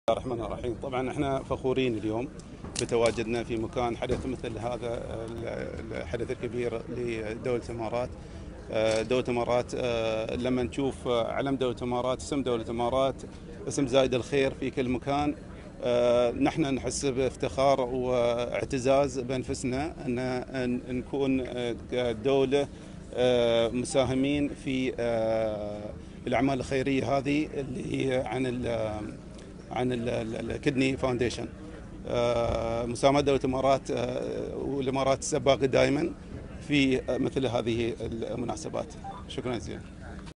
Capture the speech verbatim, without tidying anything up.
الرحمن الرحيم. طبعا احنا فخورين اليوم بتواجدنا في مكان حدث مثل هذا الحدث الكبير لدولة الامارات. دولة الامارات لما نشوف علم دولة الامارات، اسم دولة الامارات، اسم زايد الخير في كل مكان، نحن نحس بافتخار واعتزاز بانفسنا ان نكون دولة مساهمين في الاعمال الخيرية هذه اللي عن عن الكدني فاونديشن. مساهمة دولة الامارات والامارات السباقة دائما في مثل هذه المناسبات. شكرا جزيلا.